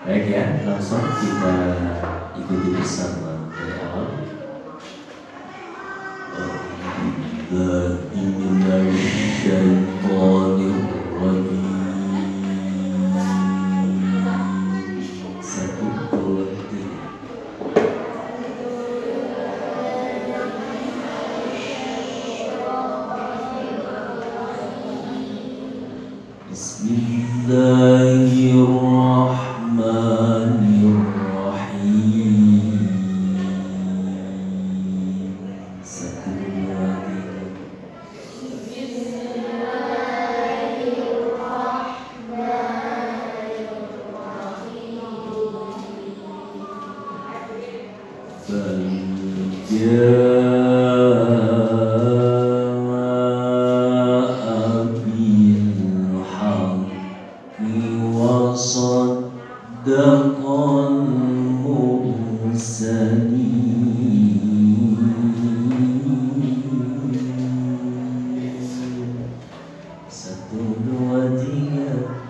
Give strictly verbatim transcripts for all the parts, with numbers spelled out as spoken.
Baik ya, langsung kita ikuti bersama dari awal. Satu, dua, tiga. Bismillahirrahmanirrahim. Satu, dua, tiga. Satu, dua, tiga.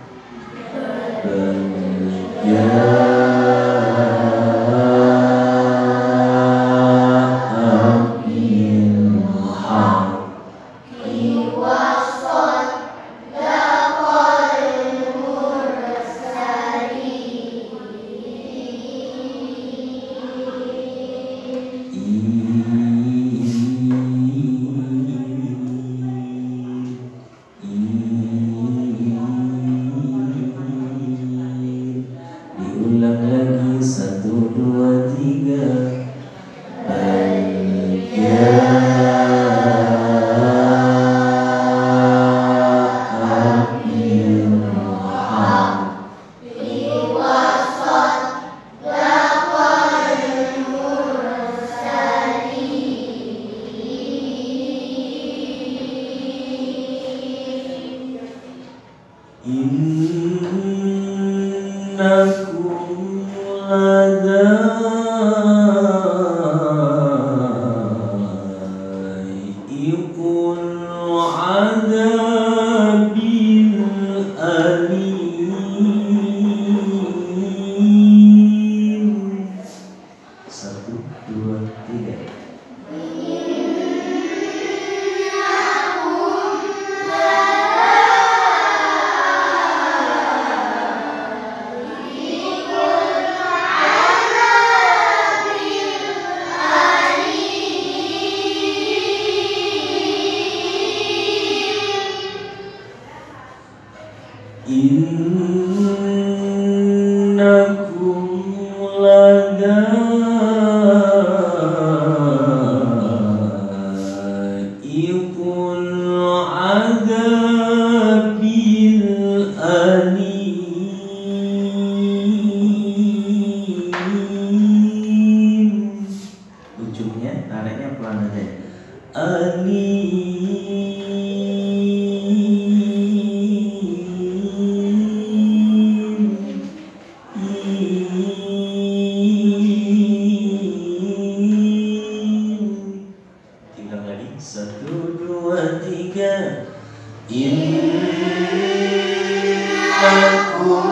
Diulang lagi, satu, dua, tiga. Innakum ladaiqul adabil alim. Satu, dua, tiga. Innakum ladaiqul adabil alim. Ujungnya tariknya pelan aja. Alim. Satu, dua, tiga. Innakum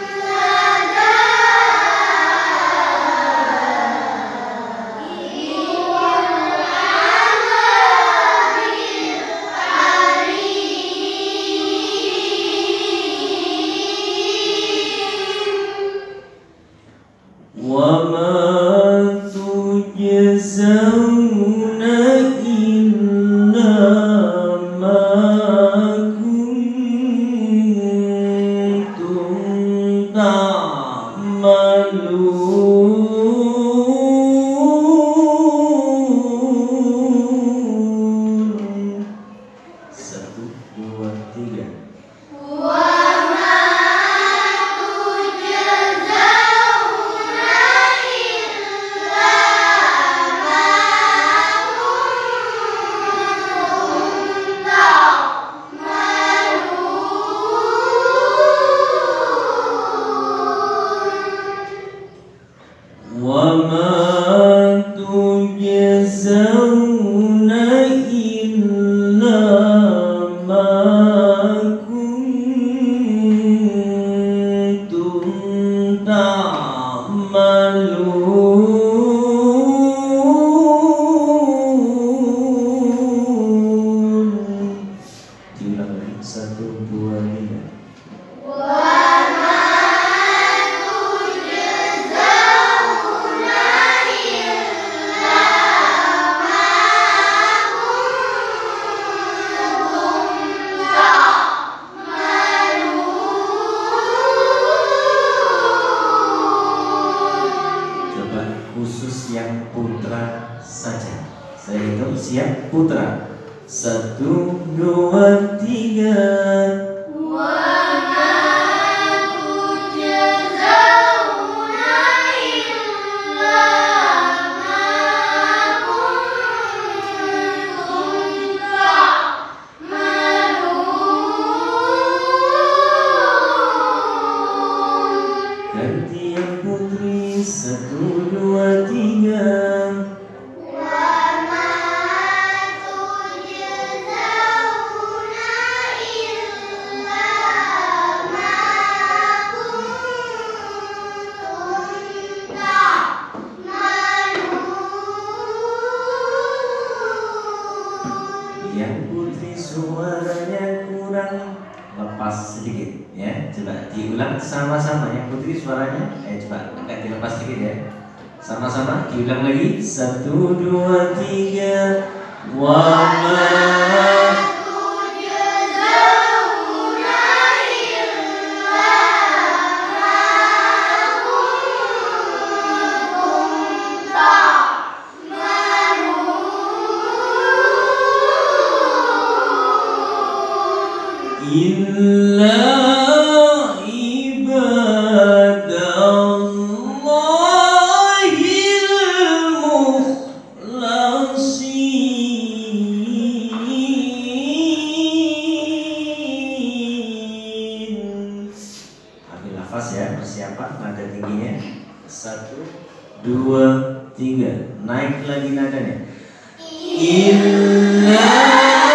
wa ma tujzauna illa ma kuntum ta'malun. Satu, dua, tiga. Wa ma tujzauna illa ma kuntum ta'malun. hitung. Siap putra. Satu, dua, tiga. Gantian putri. Satu, dua, tiga. Yang putri suaranya kurang lepas sedikit ya, coba diulang sama-sama. Yang putri suaranya eh coba agak dilepas sedikit ya, sama-sama diulang lagi. Satu, dua, tiga. Wama illa ibadallahil mukhlasin. Ambil nafas ya, persiapan nada tingginya. Satu, dua, tiga. Naik lagi nadanya. Illa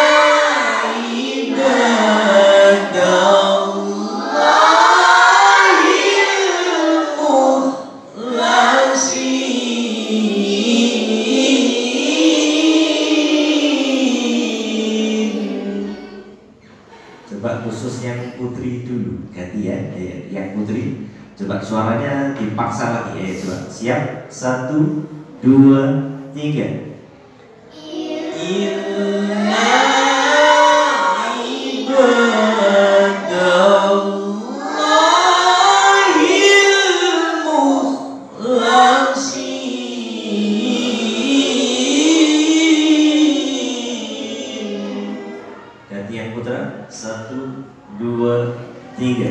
coba khusus yang putri dulu, ganti ya, ya yang putri. Coba suaranya dipaksa lagi ya, coba siap. Satu, dua, tiga. Gantian putra. Satu, dua, tiga.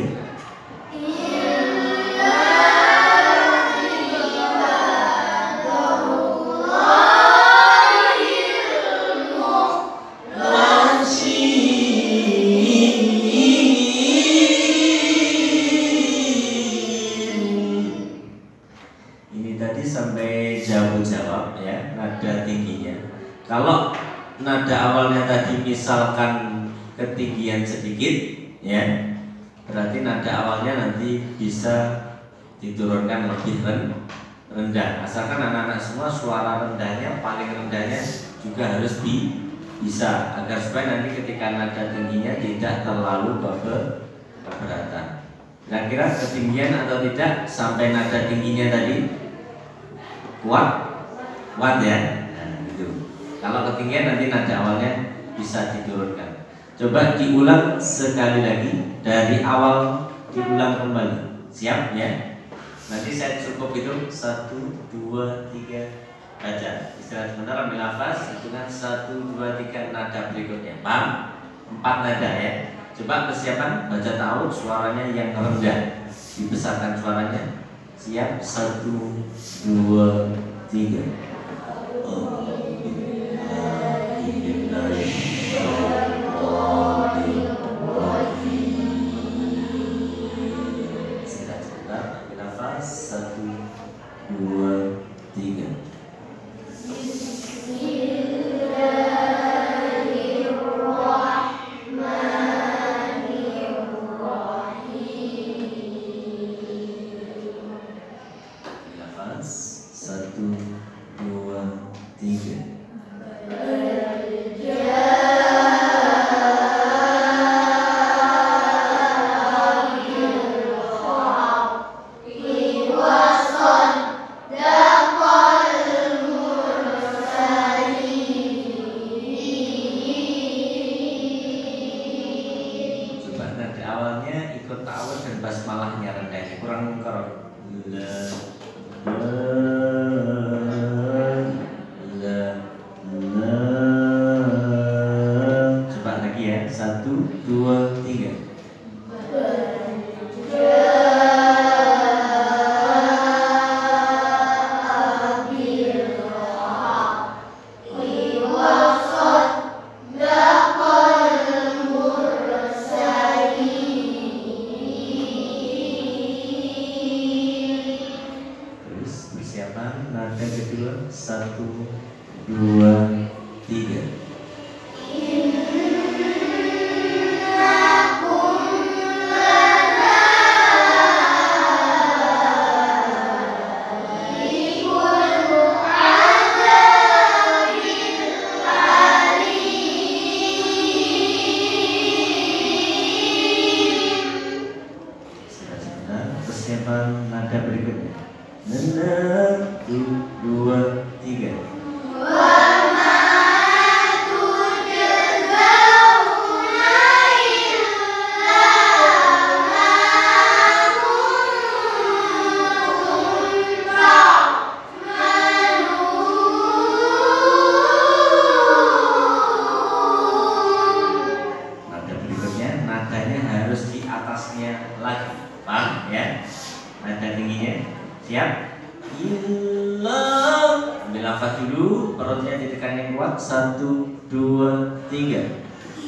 Ini tadi sampai jawab-jawab ya, nada tingginya. Kalau nada awalnya tadi misalkan ketinggian sedikit ya, berarti nada awalnya nanti bisa diturunkan lebih rendah. Asalkan anak-anak semua suara rendahnya, paling rendahnya juga harus di, bisa, agar supaya nanti ketika nada tingginya tidak terlalu keberatan. Kira-kira ketinggian atau tidak sampai nada tingginya tadi kuat, kuat ya. Nah, gitu. Kalau ketinggian nanti nada awalnya bisa diturunkan. Coba diulang sekali lagi dari awal, diulang kembali. Siap ya? Nanti saya cukup itu satu, dua, tiga, baca. Istirahat sebentar, ambil nafas, hitungan satu, dua, tiga, nada berikutnya. Paham? Empat nada ya. Coba persiapan baca tahu suaranya yang rendah, dibesarkan suaranya. Siap, satu, dua, tiga. Satu, dua, tiga. Nafas. Satu, dua, tiga. Basmalahnya rendahnya kurang kerok. La la la Satu, dua, tiga. Nada kedua, satu, dua, tiga. Persiapan nada berikutnya. Satu, dua, tiga. Nada berikutnya, nadanya harus di atasnya lagi, paham ya? Nada tingginya, siap? Ilah, ambil nafas dulu, perutnya ditekan yang kuat. Satu, dua, tiga.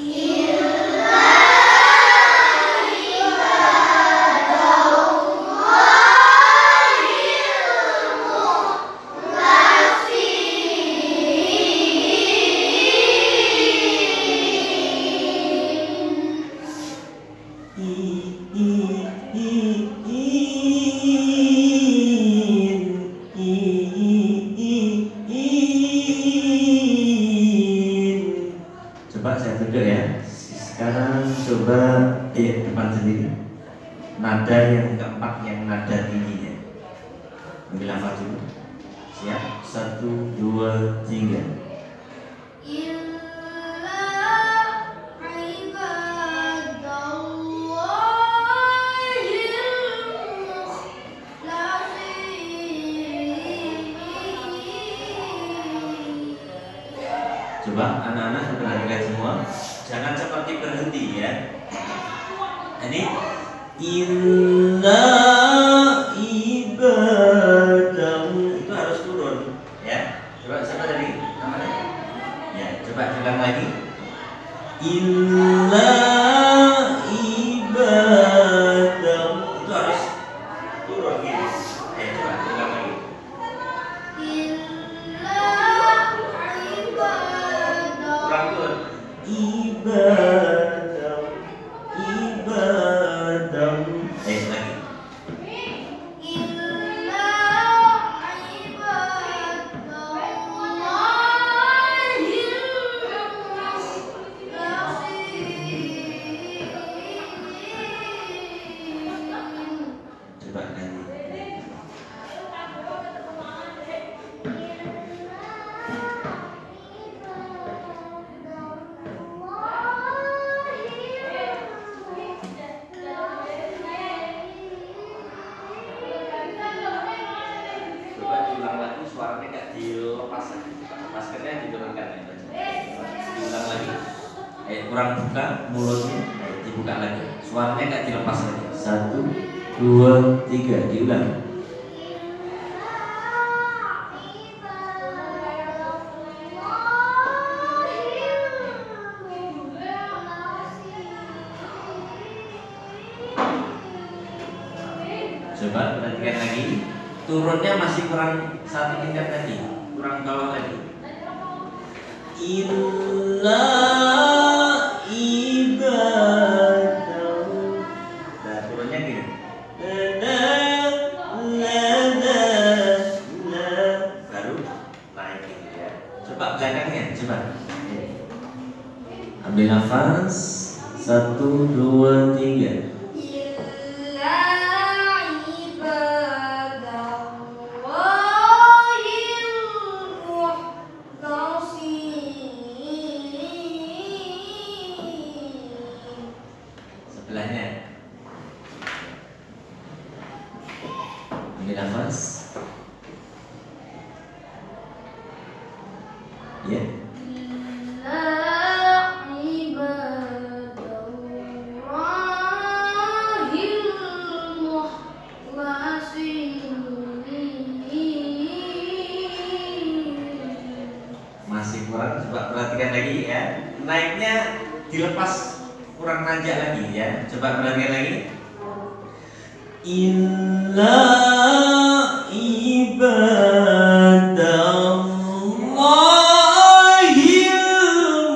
Coba saya tunjuk ya. Sekarang coba eh, depan sendiri. Nada yang keempat, yang nada tingginya. Ambil nafas dulu. Siap? Satu, dua, tiga. Coba anak-anak perhatikan semua, jangan seperti berhenti ya. Ini inna ibadamu itu harus turun ya. Coba siapa tadi namanya? Ya, coba ulang lagi. Inna ibadamu itu harus turun gitu. Eh, coba ulang lagi. Ibadah, ibadah. Eh lagi. Coba lagi. Suaranya nggak dilepas lagi, maskernya diturunkan ya. Diulang lagi. Eh kurang buka mulutnya, eh, dibuka lagi. Suaranya nggak dilepas lagi. Satu, dua, tiga, diulang. Coba perhatikan lagi. Turunnya masih kurang satu tingkat tadi, kurang bawah lagi. Inna ibadah. Nah turunnya gini. Baru naik gitu ya. Coba belakangnya, coba. Ambil nafas. Satu, dua, tiga. Sebelahnya. Ambil nafas. Ya. masih kurang, coba perhatikan lagi ya. Naiknya dilepas, kurang nanjak lagi ya. Coba perhatikan lagi. Inna ibadallahil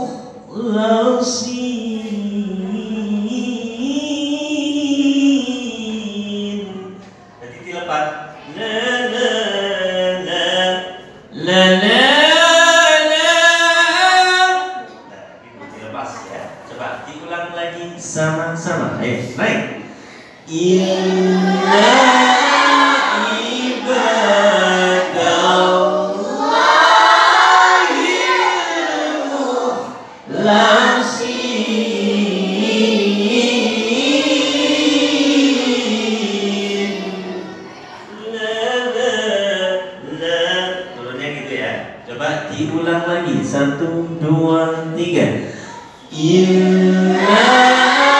mukhlasin. Jadi dilepas. La la la la la la. Nah, gitu dilepas ya. Coba diulang lagi sama-sama. Ayo, naik. Inna ibadallahil mukhlasin. La la la. Turunnya gitu ya. Coba diulang lagi. Satu, dua, tiga. Inna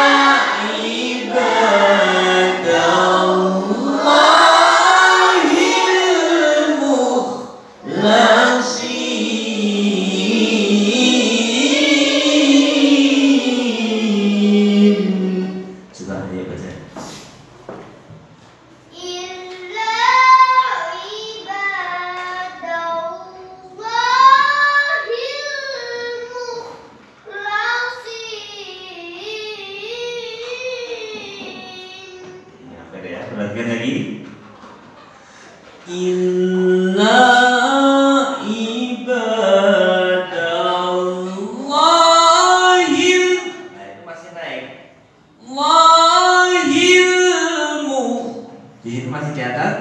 perhatikan lagi. Inna ibadallahil. Nah, itu masih naik. Lahilmu. Di situ masih di atas.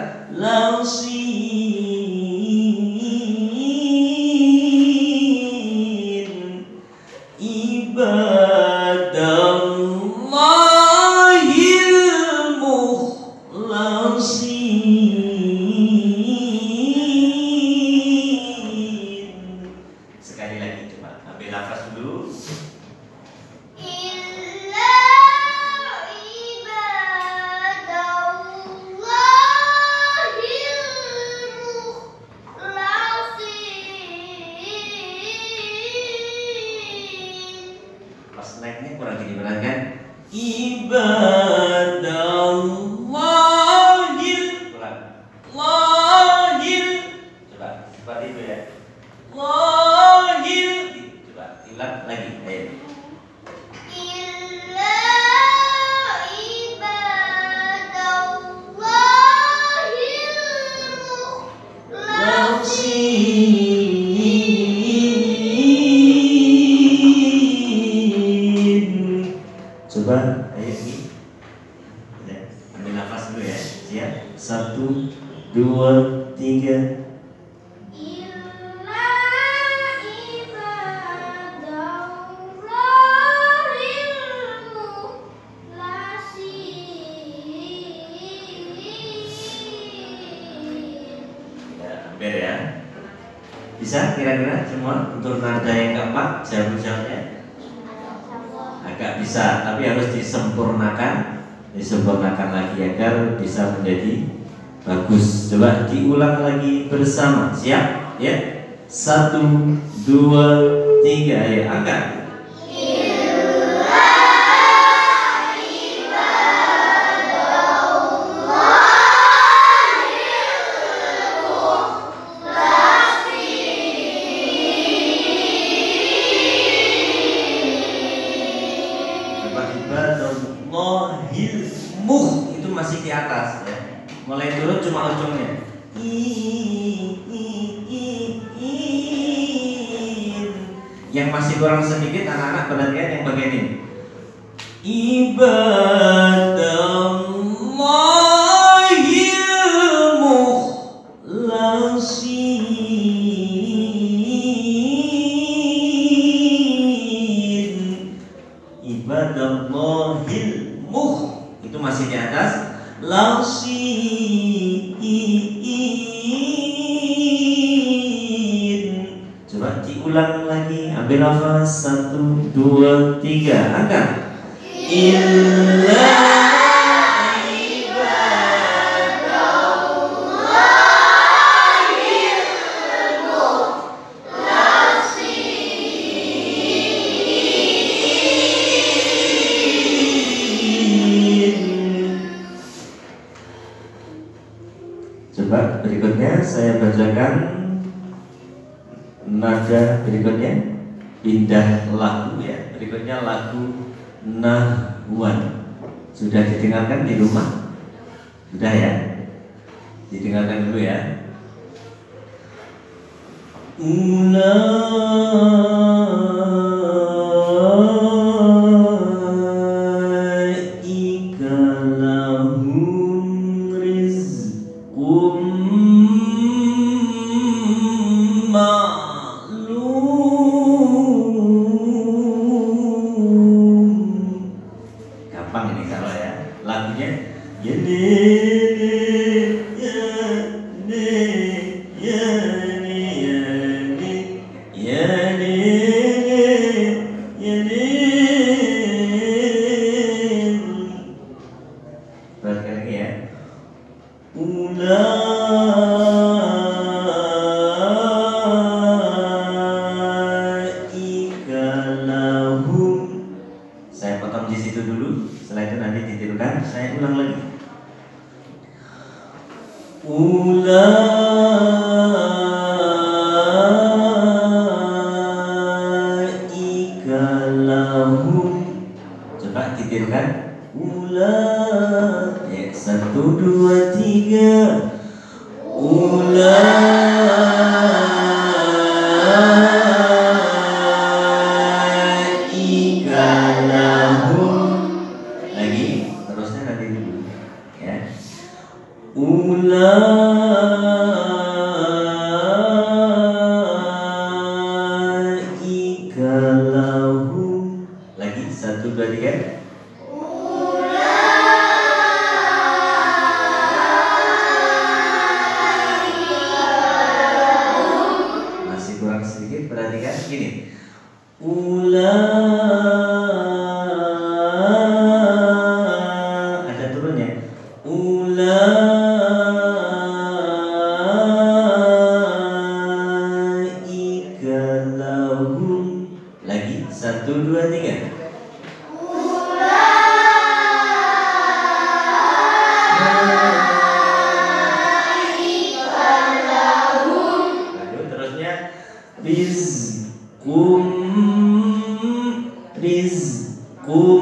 Lausin. Ibadallahil mukhlasin. Sekali lagi coba ambil nafas dulu. Illa ibadallahil mukhlasin. Pas naiknya kurang gini kan? Ibadallahil. Ulang. Lahil. Coba seperti itu ya. Lahil. Coba diulang lagi. Ayo. Illa ibadallahil mukhlasin. Coba ayo ini. Ya, ambil nafas dulu ya. Siap. Satu, dua, tiga. Illa ibadallahil mukhlasin. Ya, hampir ya. Bisa kira-kira semua untuk nada yang keempat jauh-jauhnya? Agak bisa, tapi harus disempurnakan, disempurnakan lagi agar bisa menjadi bagus. Coba diulang lagi bersama, siap? Ya, satu, dua, tiga, ya angkat. Ibadallahil muh itu masih di atas ya. Mulai turun cuma ujungnya. I, i, i, i. Yang masih kurang sedikit anak-anak perhatikan yang bagian ini. Ibadallahil mukhlasin. Ibadallahil muh itu masih di atas. Lausin. Coba diulang lagi. Ambil nafas. Satu, dua, tiga. Angkat. Illa ibadallahil mukhlasin. nada berikutnya, pindah lagu ya. Berikutnya lagu Nahwan. Sudah didengarkan di rumah? Sudah ya? Didengarkan dulu ya. Ulaika lahum rizqum ma'lum. Gampang ini kalau ya. Lagunya ya ne ya ne ya ne ya ne ya ne. Perhatikan lagi ya. Ulaika lahum. Saya potong di situ dulu. Setelah itu nanti ditirukan. Saya ulang lagi. Ulaika lahum. Coba ditirukan. Ula. Ya, satu dua tiga. Ulaika lahum. Lagi, terusnya nanti dulu ya. Ulaika lahum. Lagi, satu dua tiga. Masih kurang sedikit, perhatikan gini. Ula. Ada turunnya. Ulaika lahum. Lagi, satu dua tiga. Lalu terusnya rizqum rizqum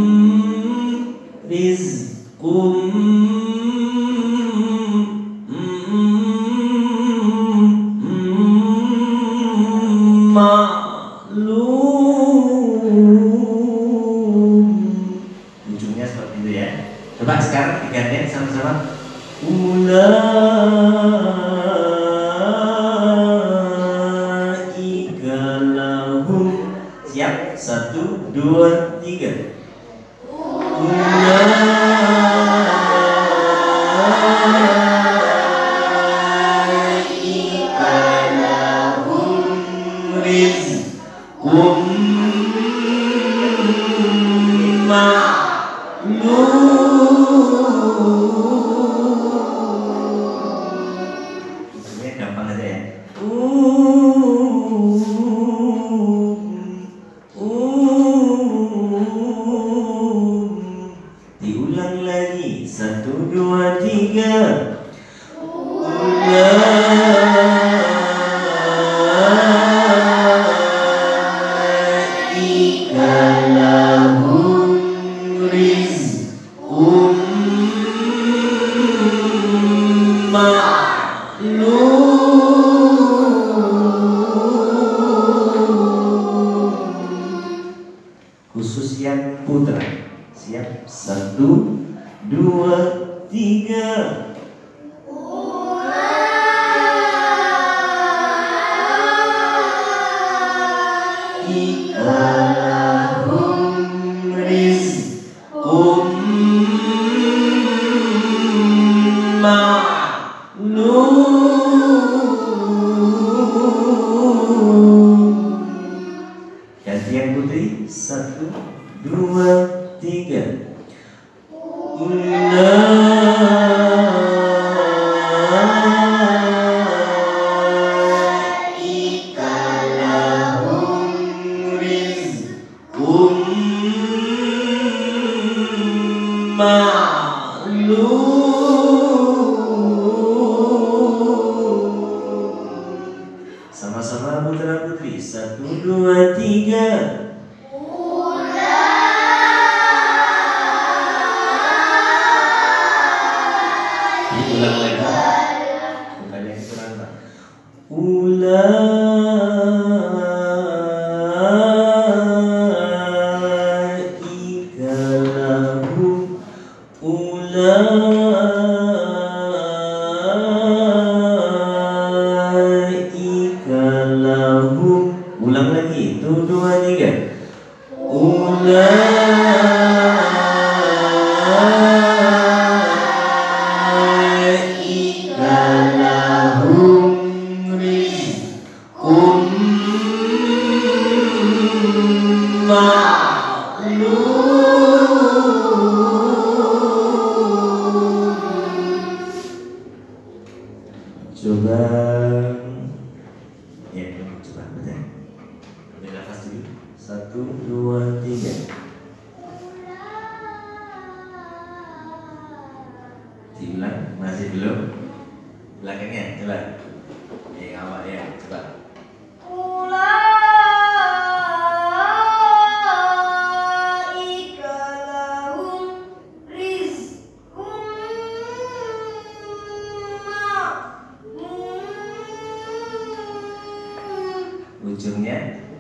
rizqum maklum. Ujungnya seperti itu ya. Coba sekarang digantian sama-sama. Ulaika lahum. Siap? Satu, dua, tiga. Ulaika lahum rizqum ma'lum. Ini gampang aja ya. Diulang lagi. Satu, dua, tiga. Ulaika lahum rizqum ma'lum. Khusus yang putra. Siap? Satu, dua, tiga. Ulaika lahum rizqum ma'lum. Gantian putri. Satu, dua, tiga. Ulaika lahum rizqum ma'lum. Sama-sama putra putri. Satu, dua, tiga. Ulang lagi. Bukannya kurang Pak. Ulaika lahum Ulaika lahum. Ulang lagi. Satu, dua, tiga. Ulaika lahum rizqum ma'lum. Coba ya, coba betul. Ambil nafas dulu. Satu, dua, tiga. Diulang, masih belum. Belakangnya, coba. Eh, awal ya, coba. Ulaika lahum rizqum ma'lum. Ujungnya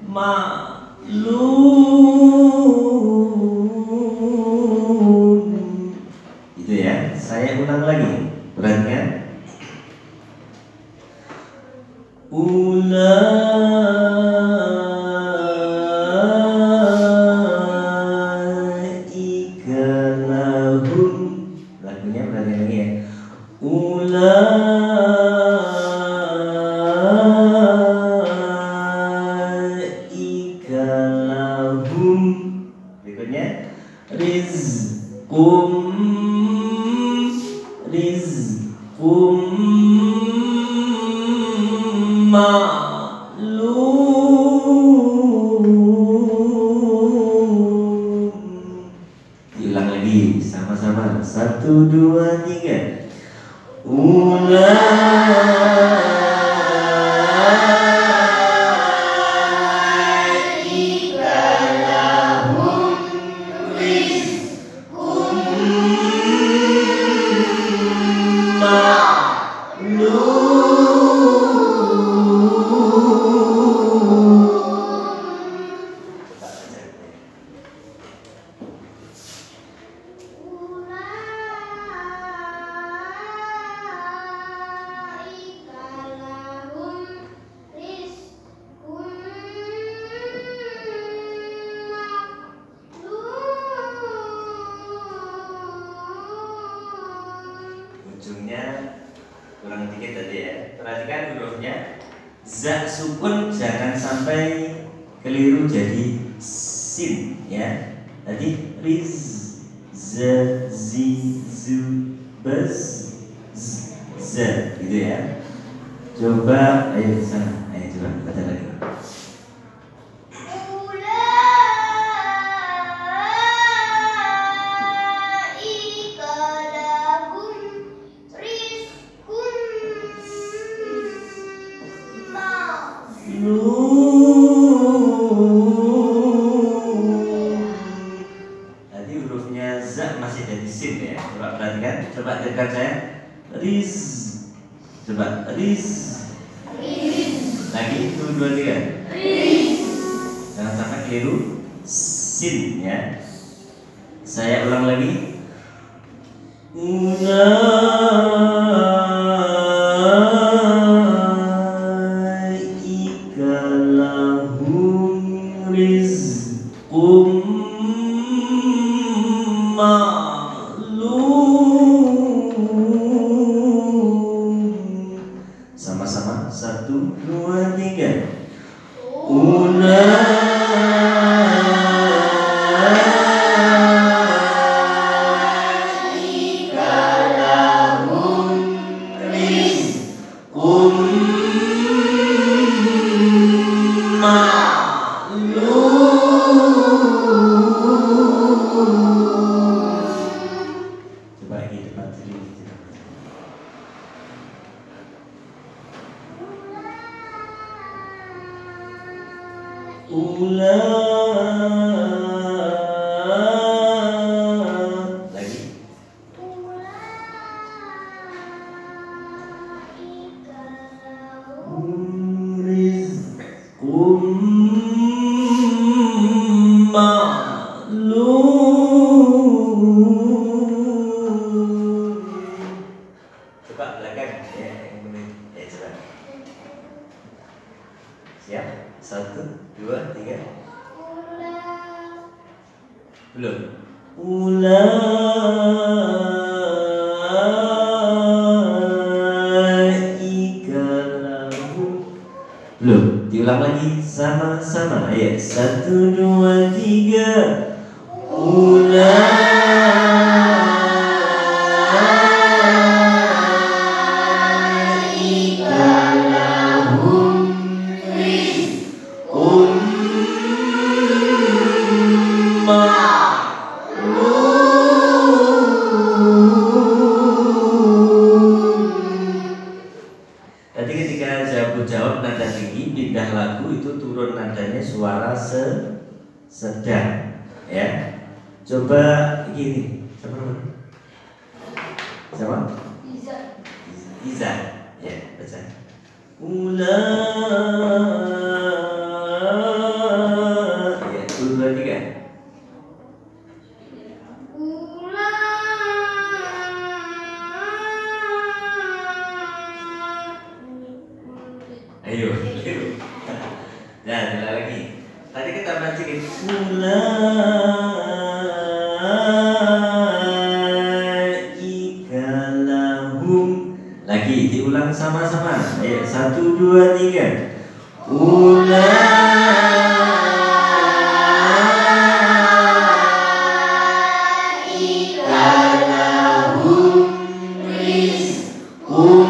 maklum. Itu ya. Saya ulang lagi. Perhatikan. Ulaika lahum. Lagunya perhatikan lagi ya. Ulaika lahum. Berikutnya rizqum rizqum ma'lum. Diulang lagi sama-sama. Satu, dua, tiga. Ulaika lahum rizqum ujungnya kurang dikit tadi ya. Perhatikan hurufnya. Za sukun jangan sampai keliru jadi sin ya. Tadi riz, za, zi, zu, baz, z, za gitu ya. Coba ayo sana. Ayo coba baca lagi. Tadi hurufnya za masih jadi sin ya. Coba perhatikan, coba dengar saya. Riz. Coba riz. Lagi itu dua tiga. Jangan sampai keliru sin ya. Saya ulang lagi. Ulaika lahum rizqum ma'lum. Sama-sama. Satu, dua, tiga. Ulaika lahum rizqum ma'lum. Ula. Lagi. Rizqum ma'lum. Coba belakang ya, yang ini. Ya coba. Siap? Satu, dua, tiga. Belum. Ulaika lahum. Belum. Diulang lagi sama-sama. Ya, satu, dua, tiga. Ulaika lahum rizqun Tadi ketika jawab-jawab nada tinggi, pindah lagu itu turun nadanya suara se sedang, ya. Coba gini, siapa namanya? Siapa? Iza. Iza, ya baca. Ula, ya dua dua tiga. Ayo, ayo. Nah, jalan lagi. Tadi kita bacain ulaika lahum. Lagi diulang sama-sama. Ayo, satu, dua, tiga. Ulaika lahum rizqum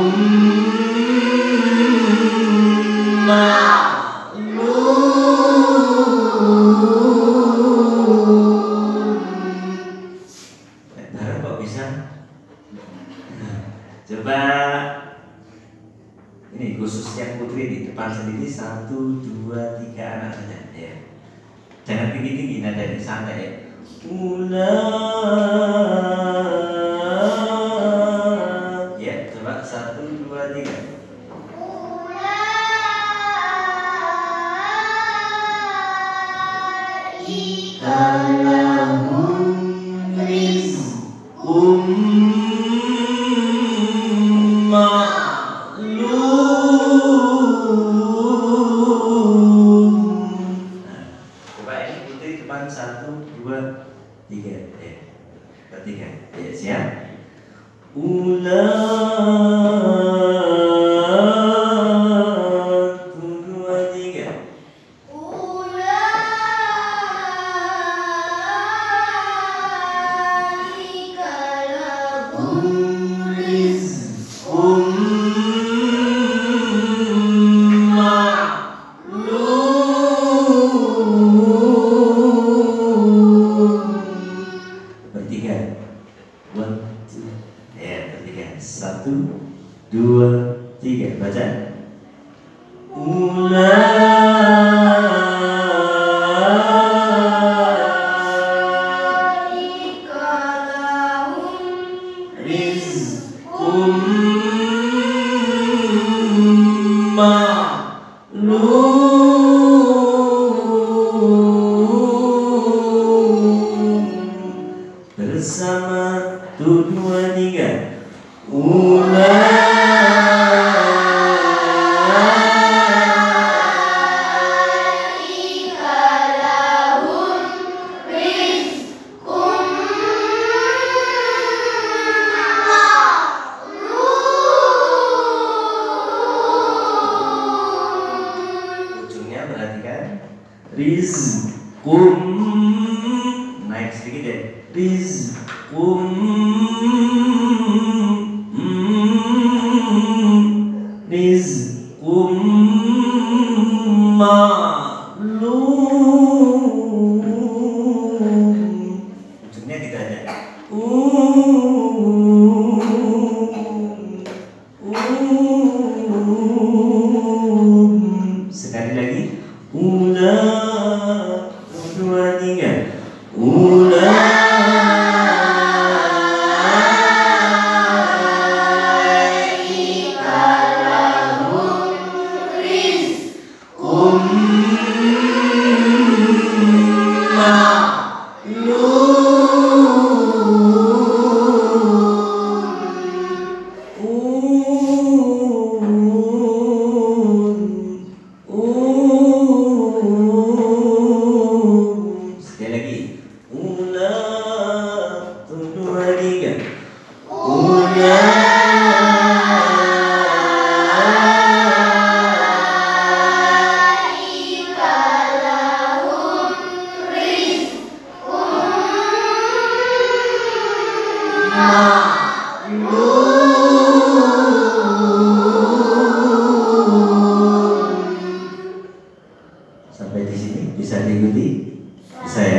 Barang kok bisa? Coba ini khusus yang putri di depan sendiri, satu, dua, tiga anak saja ya. Jangan tinggi-tinggi, nada di santai ya. Ula. Ya, coba satu, dua, tiga. Lahum rizqum ma'lum. Coba ini putih depan satu, dua, tiga. Ya, ketiga. Ya, siap. Ula. Bertiga, one, two, ya bertiga, satu, dua, tiga, baca. Ulaika lahum rizqum ma'lum. Bersama tuh dua tiga. Ulaika lahum rizqum ma'lum. Ujungnya perhatikan. Rizqum, naik sedikit ya. Rizqum rizqum ma'lum. Ujungnya tidak ada. Um, um. Sekali lagi. Ula. Satu, dua, tiga. Ulaika lahum rizqum Sampai di sini bisa diikuti? Bisa ya?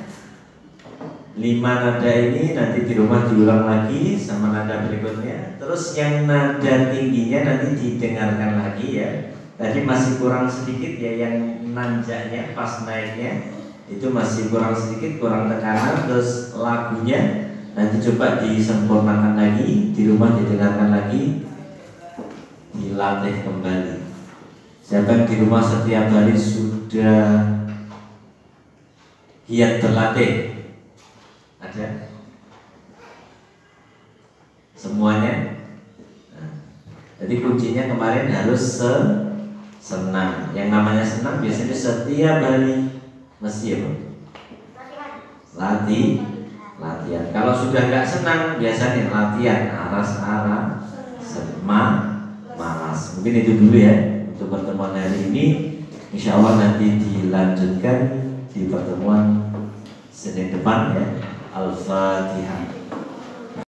Lima nada ini nanti di rumah diulang lagi sama nada berikutnya. Terus yang nada tingginya nanti didengarkan lagi ya. Tadi masih kurang sedikit ya, yang nanjaknya pas naiknya itu masih kurang sedikit, kurang tekanan. Terus lagunya nanti coba disempurnakan lagi, di rumah didengarkan lagi, dilatih kembali. Siapa yang di rumah setiap hari sudah giat berlatih? Ada? Semuanya? Nah, jadi kuncinya kemarin harus se senang. Yang namanya senang biasanya setiap hari mesti ya, latih, latihan. Kalau sudah nggak senang biasanya latihan aras-aras, semah, malas. Mungkin itu dulu ya untuk pertemuan hari ini. Insya Allah nanti dilanjutkan di pertemuan Senin depan ya. Al-Fatihah.